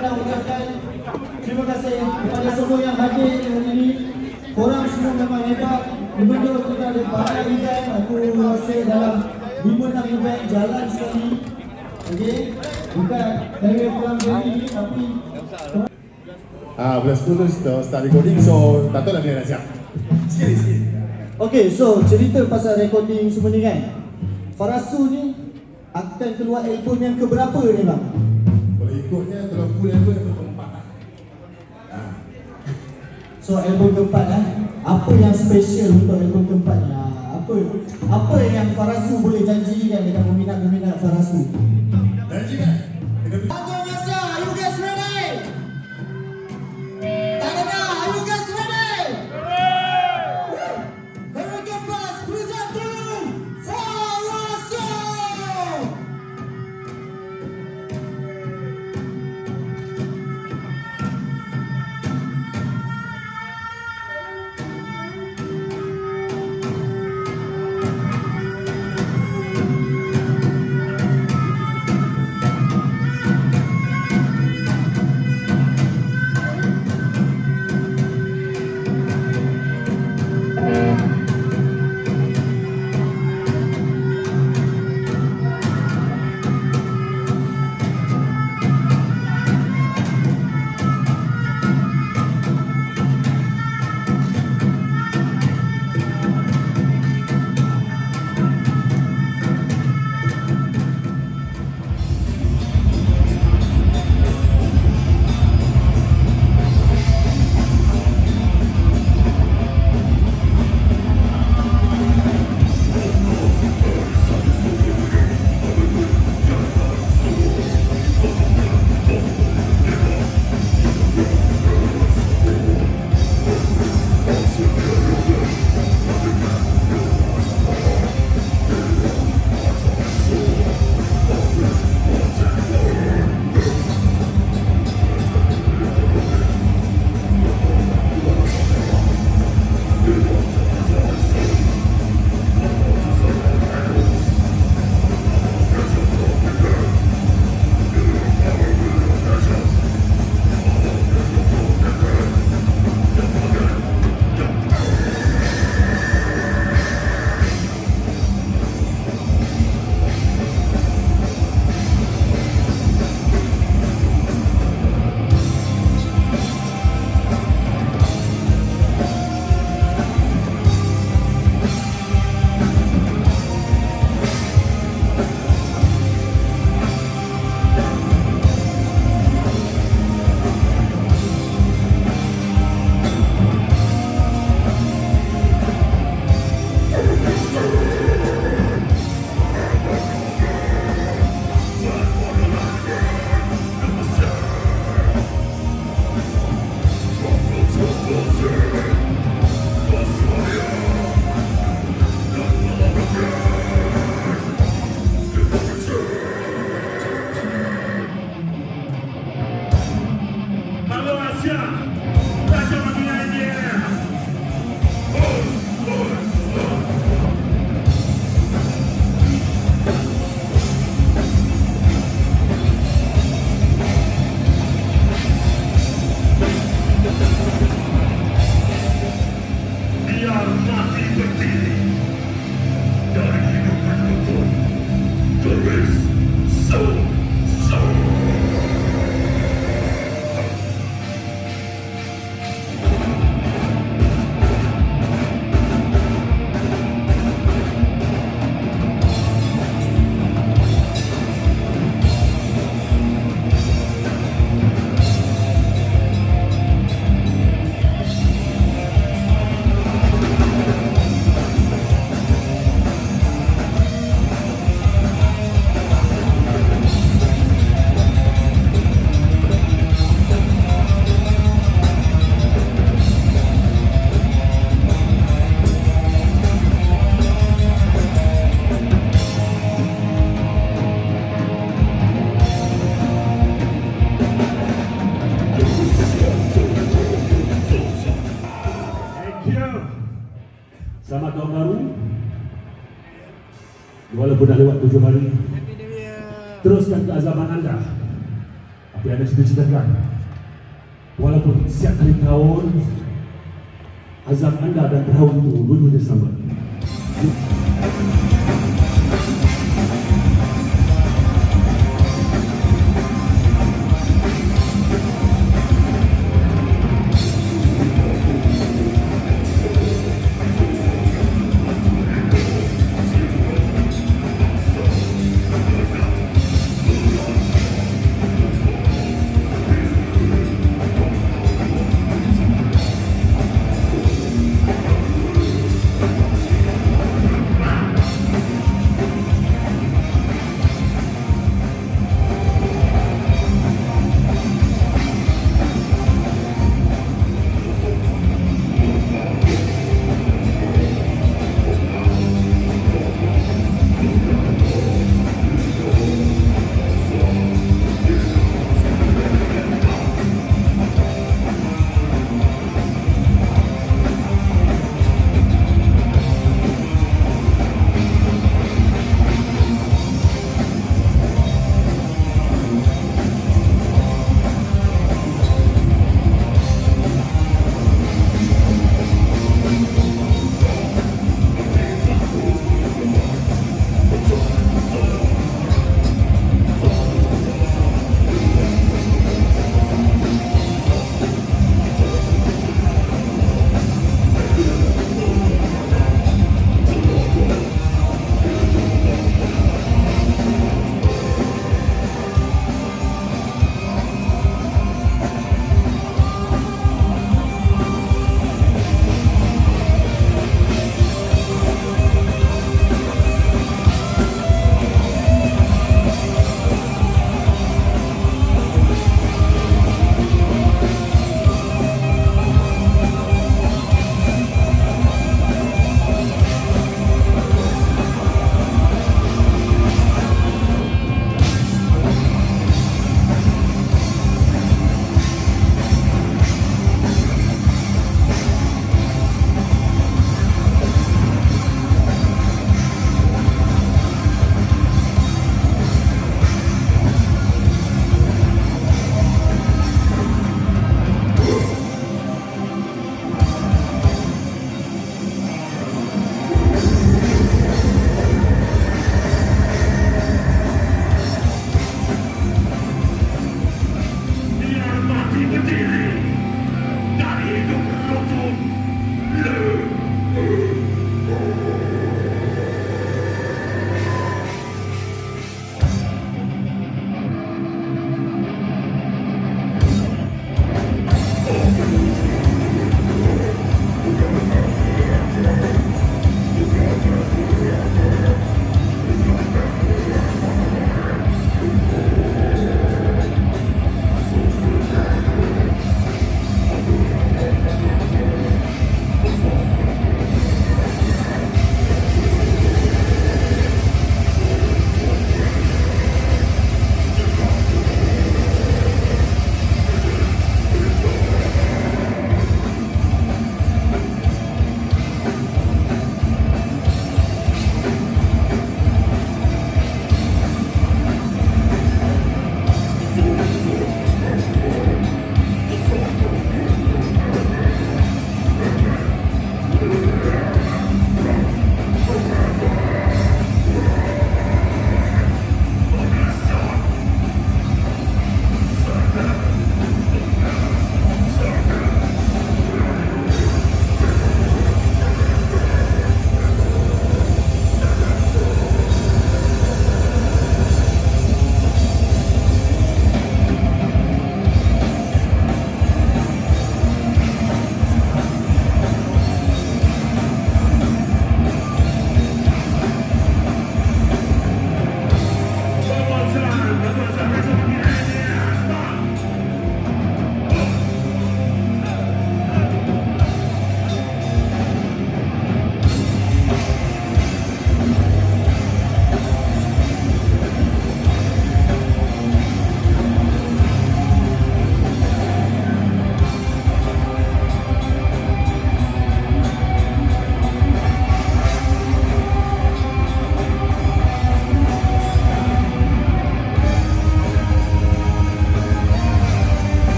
nak ucapkan terima kasih kepada semua yang hadir hari ini. Korang semua memang hebat. Benda kita ada banyak event. Aku rasa dalam 5-6 event jalan sekali. Okey, bukan dari pulang hari ini tapi bulan 10 start recording, so tak tahu lah bila nak siap. Sikit. Okay, so cerita pasal recording semua ni kan. Farasu ni akan keluar album yang keberapa ni bang? Kalau ikutnya, kalau full album yang keempat lah. So album keempat lah. Apa yang special untuk album keempat ni? Apa yang Farasu boleh janjikan dengan peminat-peminat Farasu? Janjikan? Panggungasia, are you guys ready? Tangannya, are you guys ready? Hurricaneblast presenting Farasu! Selamat tahun baru. Walaupun dah lewat 7 hari, teruskan keazaman anda. Tiada cita-citakan. Walaupun setiap kali tahun azab anda dan tahun itu dua-duanya sama.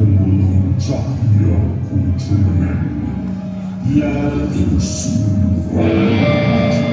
cahaya kunjungan yaitu surat.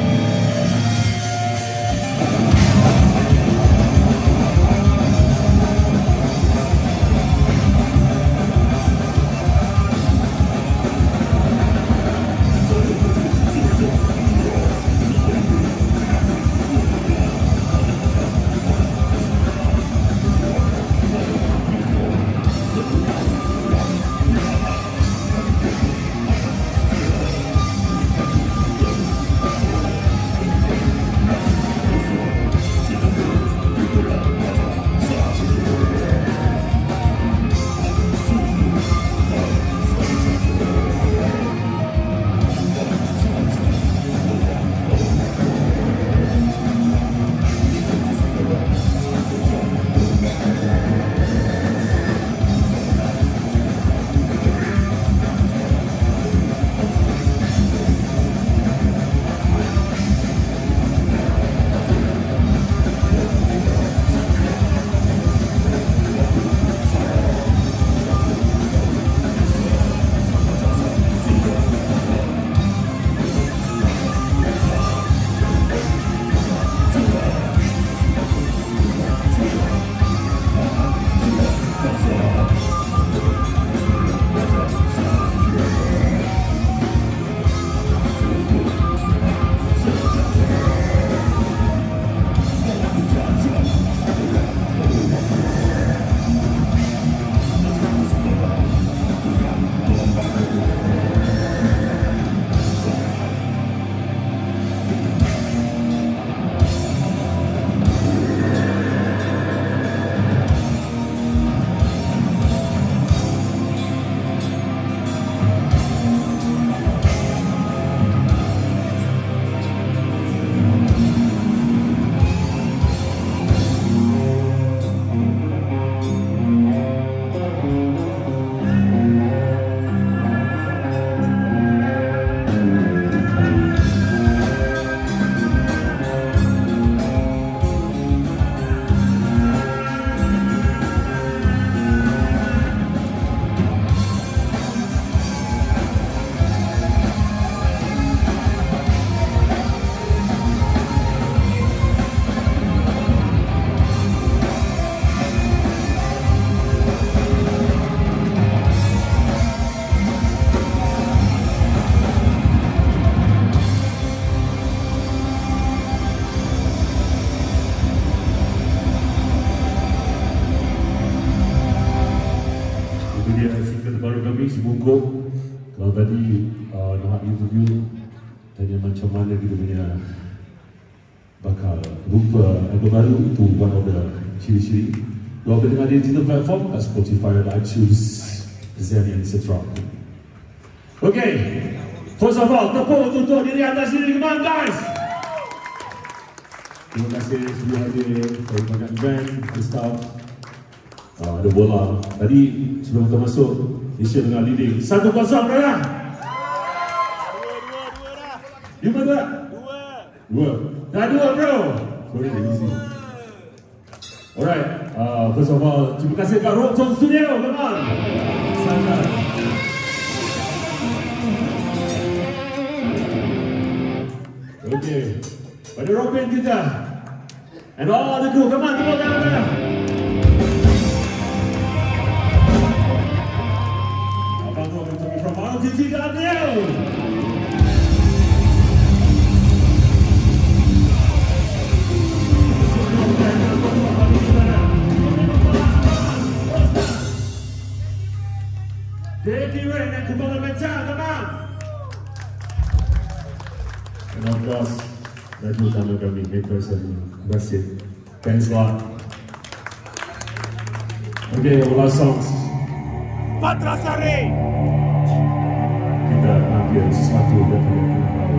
Sebungkuk. Kalau tadi nak interview tanya macam mana kita punya bakal rupa album baru, itu one of the ciri-ciri. Kalau kita dengar di digital platform kat Spotify, iTunes, Zen, etc. Okay, first of all, tepuk untuk diri atas diri, come on guys. Terima kasih sudah hadir dari banyak event, staff. Ada bola. Tadi sebelum kita masuk, Malaysia dengan leading 1-0 Raya. Dua dah. Dua. Dah dua bro. Sorry, easy. Alright. First of all, terima kasih kat Rockton Studio. Come on. Sangat. Okay. Pada rock band kita. And all the crew, come on, tepuk tangan mereka. Did you got you? Debbie Ray dan Kepala Mencah, come on! And of course, lagu utama kami, Makers and Basit. Thanks a lot. Okay, our last songs. Patrasari! Kita ambil sesuatu yang kita tahu.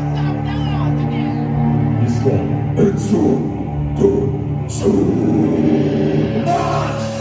This one, it's so good, so much.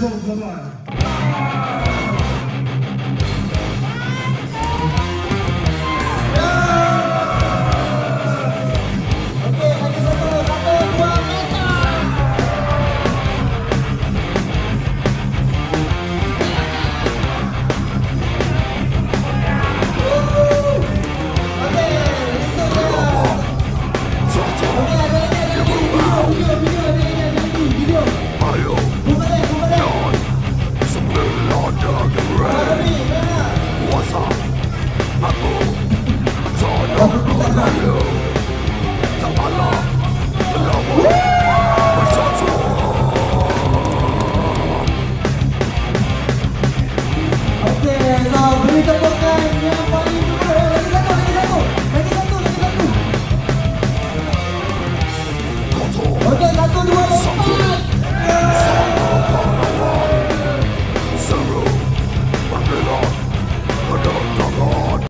go, come on.